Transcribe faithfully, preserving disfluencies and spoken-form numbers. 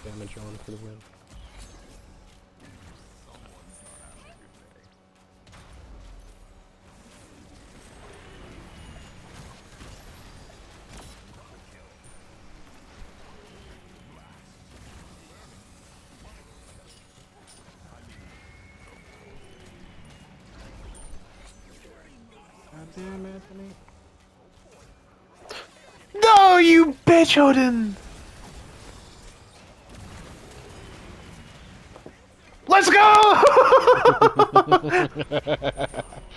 damage on for the win. God damn, Anthony. No, you bitch, Odin! Let's go!